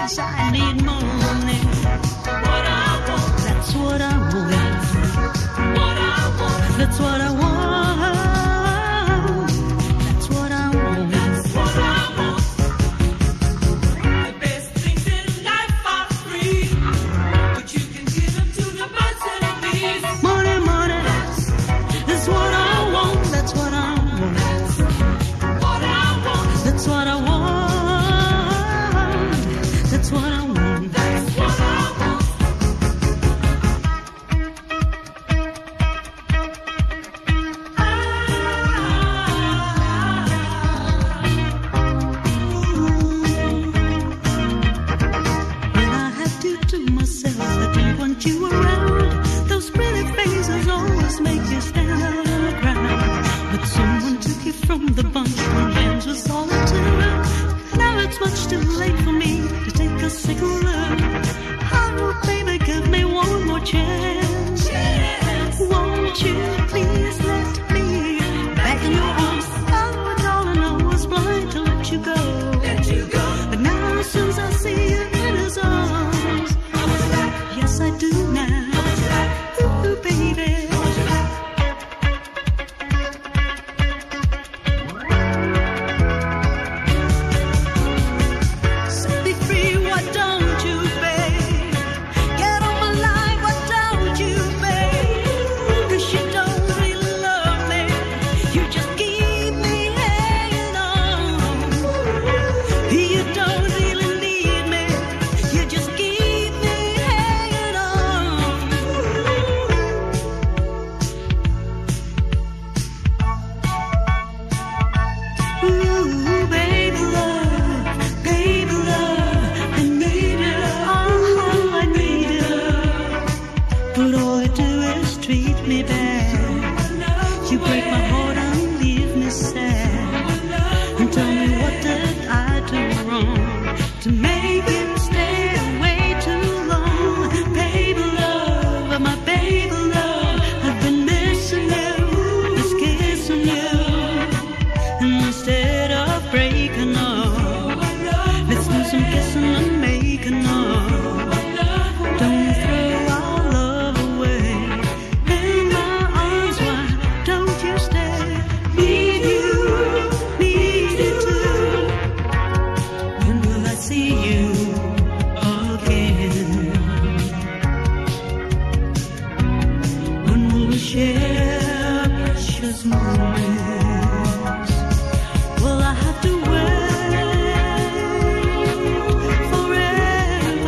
yes, I need more money. What I want, that's what I want. What I want, that's what I want. That's what I want. That's what I want. The best things in life are free, but you can give them to the mercenaries. Money, money, that's what I want. That's what I want. What I want, that's what I want. That's what I want. That's what I want. When I had to myself, I didn't want you around. Those pretty faces always make you stand out on the ground. But someone took you from the bunch when hands were solitude. Now it's much too late for me to take a second look. Oh, baby, give me one more chance. Won't you please let me back in your arms? Oh, and all I know was blind to let you go. But now since I see you in his arms, yes, I do now. Ooh, baby. Set me free, why don't you, babe? Get on my line, why don't you, babe? 'Cause you don't really love me, you just keep me hanging on. You don't really need me, you just keep me hanging on. Ooh, baby love, I need it, oh, I need it. But all you do is treat me bad. You break my heart and leave me sad. And tell me, what did I do wrong to make him stay away too long? Baby love, my baby love, I've been missing you, just kissing you. And instead of breaking up, let's do some kissing and making up. Don't throw our love away. In my arms, why don't you stay? Need you too. When will I see you again? When will we share precious moments? Will I have to wait forever?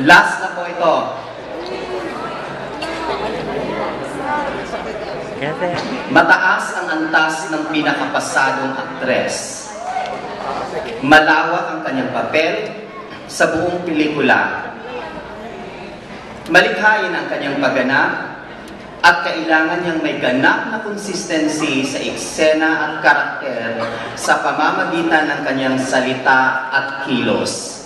Last na po ito. Mataas ang antas ng pinakapasadong aktres. Malawak ang kanyang papel sa buong pelikula. Malikhain ang kanyang pagganap at kailangan niyang may ganap na consistency sa eksena at karakter sa pamamagitan ng kanyang salita at kilos.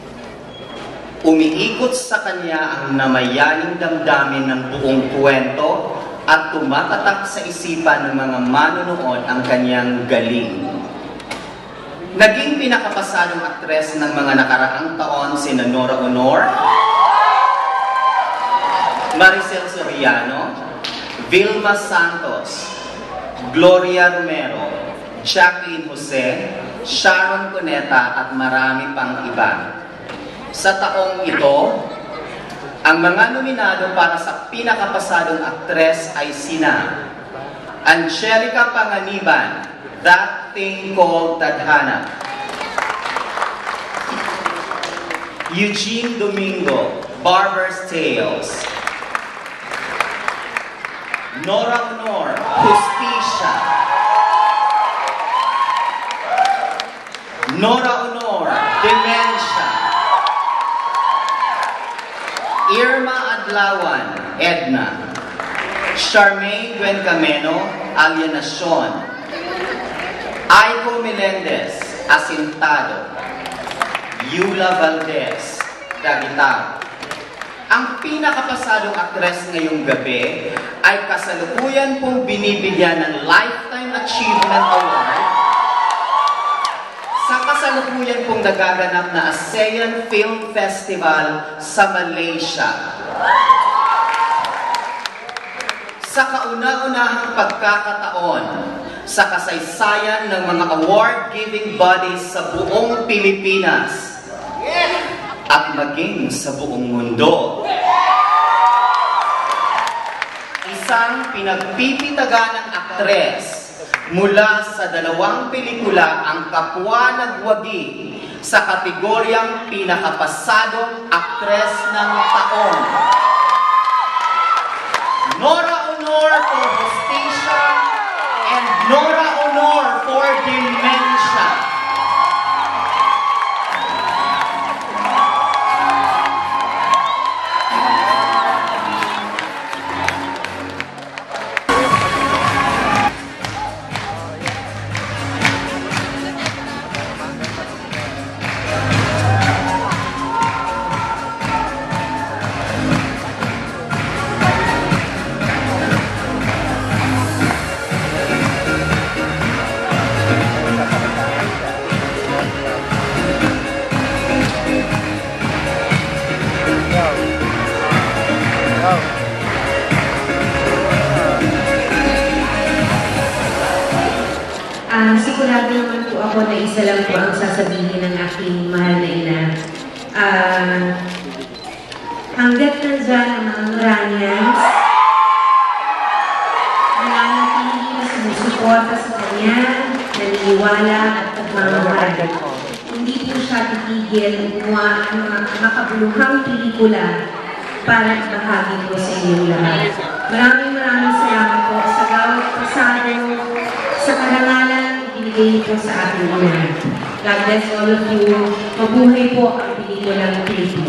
Umiikot sa kanya ang namayaning damdamin ng buong kwento at tumatatak sa isipan ng mga manonood ang kanyang galing. Naging pinakapasadong aktres ng mga nakaraang taon sina Nora Honor, Maricel Soriano, Vilma Santos, Gloria Romero, Jacqueline Jose, Sharon Cuneta at marami pang iba. Sa taong ito, ang mga nominado para sa pinakapasadong aktres ay sina Angelica Panganiban, That Thing Called Tadhana, Eugene Domingo, Barber's Tales, Nora Honor, Justicia, Nora Honor, Dementia, Irma Adlawan, Edna, Charmaine Buencameno, Alienacion, Aiko Melendez, Asintado, Yula Valdez, Dagitao. Ang pinakapasadong aktres ngayong gabi ay kasalukuyan pong binibigyan ng Lifetime Achievement Award sa kasalukuyan pong nagaganap na ASEAN Film Festival sa Malaysia. Sa kauna-unahang pagkakataon sa kasaysayan ng mga award-giving bodies sa buong Pilipinas at maging sa buong mundo. Isang pinagpipitaganang aktres mula sa 2 pelikula ang kapwa nagwagi sa kategoryang pinakapasadong aktres ng taon. Nora Honor for Justicia and Nora Honor for Dementia. Sigurado naman po ako na isa lang po ang sasabihin ng aking mahal na ina. Hanggat nandyan ang mga Moranians, nananatili na sumusuporta sa kanya, naniniwala at pagmamahal. Hindi po siya titigil gumawa ng mga makabuluhang pelikula para ibahagi po sa inyong lahat. Maraming salamat po sa bawat pasado, sa karangalan ibinigay po sa ating ina. God bless all of you. Mabuhay po ang pelikulang Pilipino.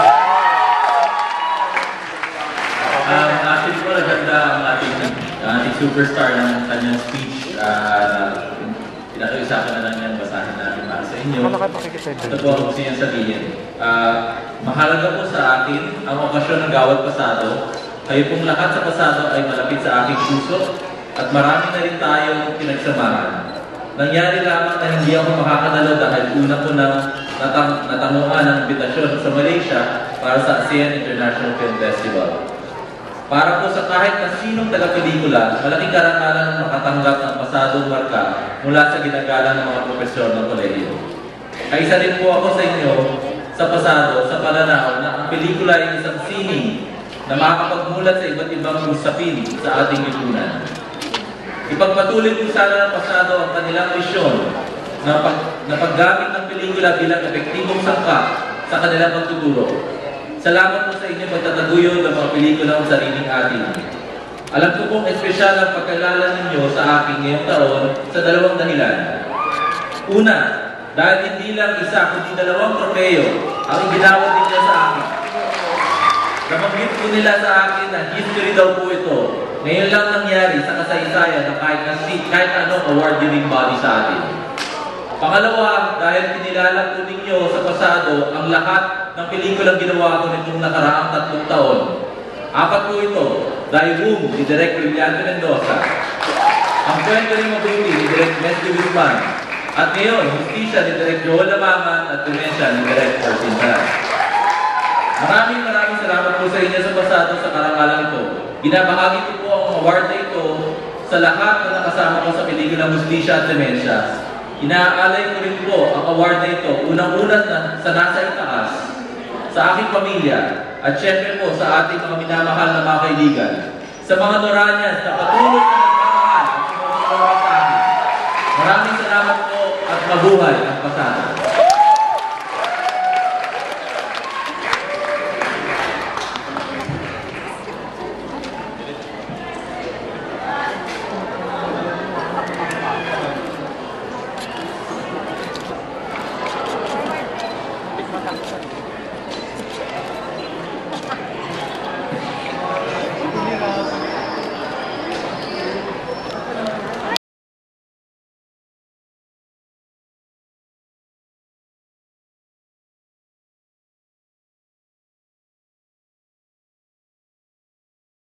Actually po, naganda ang ating superstar ng kanyang speech. Pinag-uusapan na lang yan, basahin natin para sa inyo. Ito po ang gusto niya sabihin. Mahalaga po sa atin ang okasyon ng Gawad Pasado. Kayo pong lahat sa pasado ay malapit sa aking puso at marami na rin tayong pinagsamahan. Nangyari lamang na hindi ako makakadalo dahil una ko nang natanguan ng imbitasyon sa Malaysia para sa ASEAN International Film Festival. Para po sa kahit na sinong taga-pelikula, malaking karangalan makatanggap ng pasadong marka mula sa ginagalang ng mga profesor ng kolehiyo. Ay isa rin po ako sa inyo sa pasado sa pananaw na ang pelikula ay isang sining na makakapagmulat sa iba't ibang usapin sa ating lipunan. Ipagpatuloy po sana ng pasado ang kanilang misyon na paggamit ng pelikula bilang epektibong sangka sa kanilang pagtuturo. Salamat po sa inyong pagtataguyod ng mga pelikulang sariling atin. Alam ko pong espesyal ang pagkalala ninyo sa akin ngayong taon sa dalawang dahilan. Una, dahil hindi lang isa kundi dalawang tropeyo ang iginawad ninyo sa akin. Nabanggit po nila sa akin na history daw po ito. Ngayon lang nangyari sa kasaysayan ng kahit anong award-giving body sa atin. Pangalawa, dahil kinilala po ninyo sa pasado ang lahat ng pelikulang ginawa ko nitong nakaraang 3 taon. 4 po ito, The Room ni Direk Brillante Mendoza, Ang Kwento ni Mabuti ni Direk Mesty Guzman, at ngayon, Justisya ni Direk Joel Lamangan at Tumensya ni Direk Orsin Taran. Maraming salamat po sa inyo sa pasado sa karangalan ito. Binabahagi ko po ang award na ito sa lahat na nakasama ko sa pelikulang Justisya at Tumensya. Inaalay ko rin po ang award na ito unang-una sa nasa itaas, sa aking pamilya, at syempre po sa ating mga minamahal na mga kaibigan, sa mga Noranians na patuloy na nagmamahal at sumusunod sa akin. Maraming salamat po at mabuhay ang pasado.